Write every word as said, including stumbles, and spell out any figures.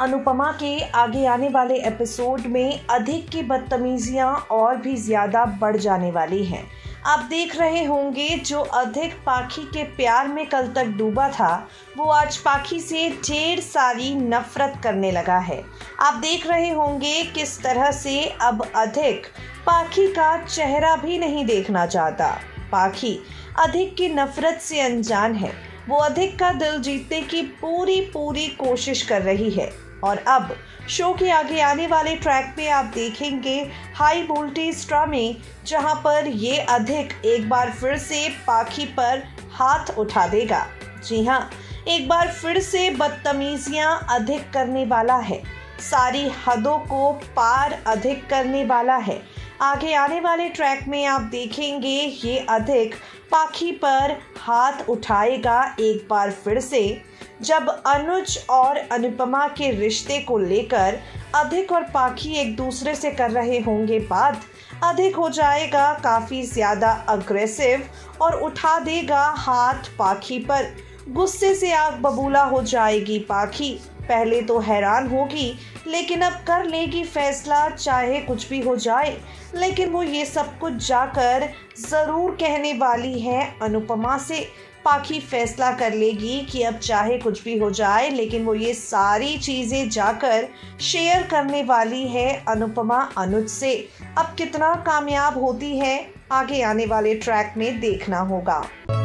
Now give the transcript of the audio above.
अनुपमा के आगे आने वाले एपिसोड में अधिक की बदतमीजियां और भी ज़्यादा बढ़ जाने वाली हैं। आप देख रहे होंगे जो अधिक पाखी के प्यार में कल तक डूबा था, वो आज पाखी से ढेर सारी नफरत करने लगा है। आप देख रहे होंगे किस तरह से अब अधिक पाखी का चेहरा भी नहीं देखना चाहता। पाखी अधिक की नफरत से अनजान है। वो अधिक का दिल जीतने की पूरी पूरी कोशिश कर रही है और अब शो के आगे आने वाले ट्रैक पे आप देखेंगे हाई वोल्टेज ड्रामे, जहां पर ये अधिक एक बार फिर से पाखी पर हाथ उठा देगा। जी हाँ, एक बार फिर से बदतमीजियां अधिक करने वाला है, सारी हदों को पार अधिक करने वाला है। आगे आने वाले ट्रैक में आप देखेंगे ये अधिक पाखी पर हाथ उठाएगा एक बार फिर से, जब अनुज और अनुपमा के रिश्ते को लेकर अधिक और पाखी एक दूसरे से कर रहे होंगे बात। अधिक हो जाएगा काफ़ी ज़्यादा अग्रेसिव और उठा देगा हाथ पाखी पर। गुस्से से आग बबूला हो जाएगी पाखी। पहले तो हैरान होगी, लेकिन अब कर लेगी फैसला, चाहे कुछ भी हो जाए। लेकिन वो ये सब कुछ जाकर ज़रूर कहने वाली है अनुपमा से। पाखी फैसला कर लेगी कि अब चाहे कुछ भी हो जाए, लेकिन वो ये सारी चीज़ें जाकर शेयर करने वाली है अनुपमा अनुज से। अब कितना कामयाब होती है आगे आने वाले ट्रैक में देखना होगा।